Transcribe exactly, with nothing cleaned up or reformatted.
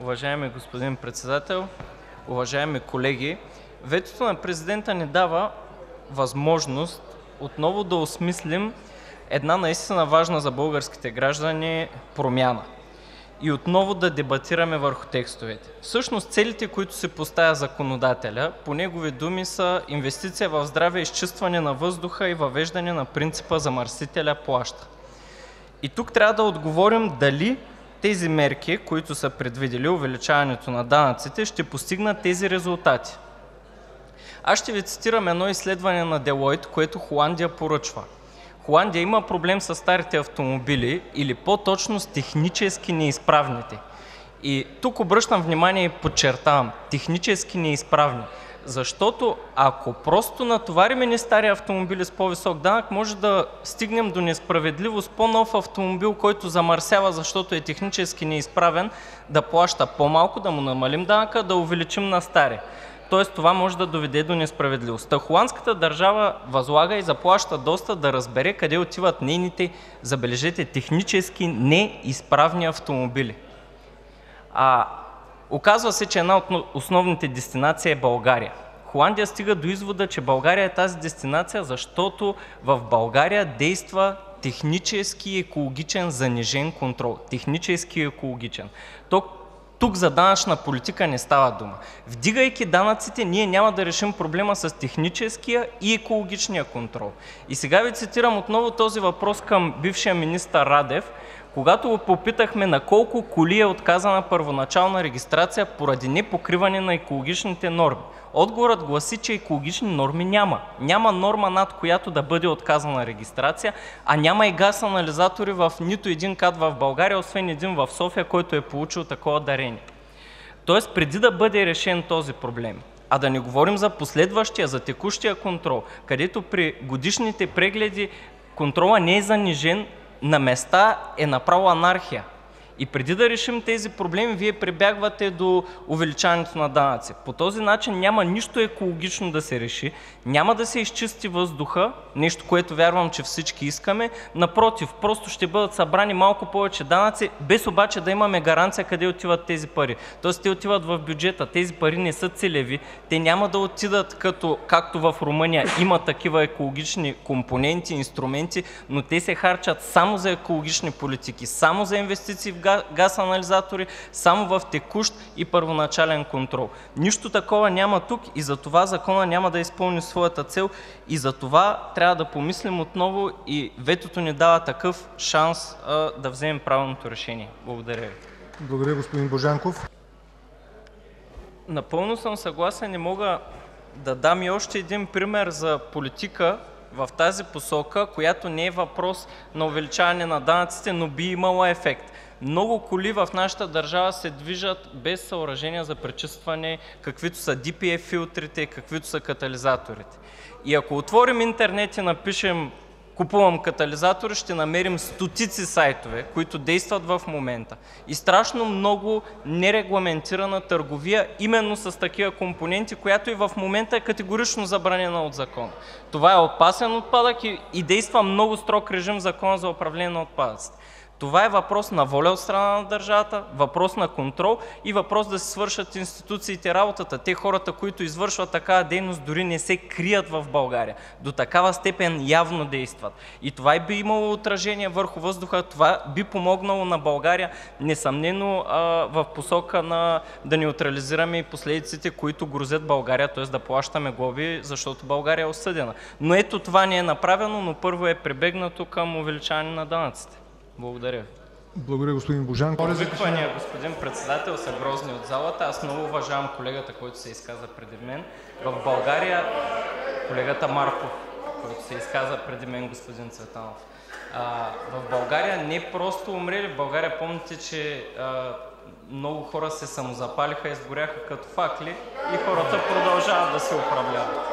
Уважаеми господин Председател, уважаеми колеги! Ветото на президента ни дава възможност отново да осмислим една наистина важна за българските граждани промяна и отново да дебатираме върху текстовете. Всъщност целите, които се поставя законодателя, по негови думи са инвестиция в здраве, изчистване на въздуха и въвеждане на принципа замърсителя плаща. И тук трябва да отговорим дали тези мерки, които са предвидели увеличаването на данъците, ще постигнат тези резултати. Аз ще ви цитирам едно изследване на Делойт, което Холандия поръчва. Холандия има проблем с старите автомобили или по-точно с технически неизправните. И тук обръщам внимание и подчертавам – технически неизправни. Защото ако просто натовариме ни стари автомобили с по-висок данък, може да стигнем до несправедливост по-нов автомобил, който замърсява, защото е технически неизправен, да плаща по-малко, да му намалим данъка, да увеличим на стари. Тоест това може да доведе до несправедливост. Та холандската държава възлага и заплаща доста да разбере къде отиват нейните, забележете, технически неизправни автомобили. А оказва се, че една от основните дестинации е България. Холандия стига до извода, че България е тази дестинация, защото в България действа технически и екологичен занижен контрол. Технически и екологичен. Тук за данъчна политика не става дума. Вдигайки данъците, ние няма да решим проблема с техническия и екологичния контрол. И сега ви цитирам отново този въпрос към бившия министър Радев, когато го попитахме на колко коли е отказана първоначална регистрация поради непокриване на екологичните норми. Отговорът гласи, че екологични норми няма. Няма норма, над която да бъде отказана регистрация, а няма и газ анализатори в нито един кат в България, освен един в София, който е получил такова дарение. Тоест, преди да бъде решен този проблем, а да не говорим за последващия, за текущия контрол, където при годишните прегледи контрола не е занижен, на места е направо анархия. И преди да решим тези проблеми, вие прибягвате до увеличаването на данъци. По този начин няма нищо екологично да се реши, няма да се изчисти въздуха, нещо, което вярвам, че всички искаме. Напротив, просто ще бъдат събрани малко повече данъци, без обаче да имаме гаранция къде отиват тези пари. Тоест те отиват в бюджета, тези пари не са целеви, те няма да отидат като, както в Румъния има такива екологични компоненти, инструменти, но те се харчат само за екологични политики, само за инвестиции в газ анализатори, само в текущ и първоначален контрол. Нищо такова няма тук и за това закона няма да изпълни своята цел и за това трябва да помислим отново и ветото ни дава такъв шанс а, да вземем правилното решение. Благодаря ви. Благодаря, господин Божанков. Напълно съм съгласен и мога да дам и още един пример за политика в тази посока, която не е въпрос на увеличаване на данъците, но би имала ефект. Много коли в нашата държава се движат без съоръжения за пречистване, каквито са ди пи еф филтрите, каквито са катализаторите. И ако отворим интернет и напишем "купувам катализатори", ще намерим стотици сайтове, които действат в момента. И страшно много нерегламентирана търговия именно с такива компоненти, която и в момента е категорично забранена от закона. Това е опасен отпадък и, и действа много строг режим в Закона за управление на отпадъците. Това е въпрос на воля от страна на държавата, въпрос на контрол и въпрос да се свършат институциите работата. Те хората, които извършват такава дейност, дори не се крият в България. До такава степен явно действат. И това би имало отражение върху въздуха, това би помогнало на България несъмнено в посока на да неутрализираме и последиците, които грозят България, т.е. да плащаме глоби, защото България е осъдена. Но ето това не е направено, но първо е прибегнато към увеличаване на данъците. Благодаря ви. Благодаря, господин Божанков. Повиквания, господин Председател, са грозни от залата. Аз много уважавам колегата, който се изказа преди мен. В България, колегата Марков, който се изказа преди мен, господин Цветанов. А, в България не просто умрели, в България помните, че а, много хора се самозапалиха, изгоряха като факли и хората продължават да се управляват.